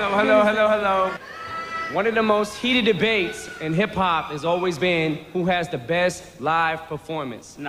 hello. One of the most heated debates in hip-hop has always been who has the best live performance.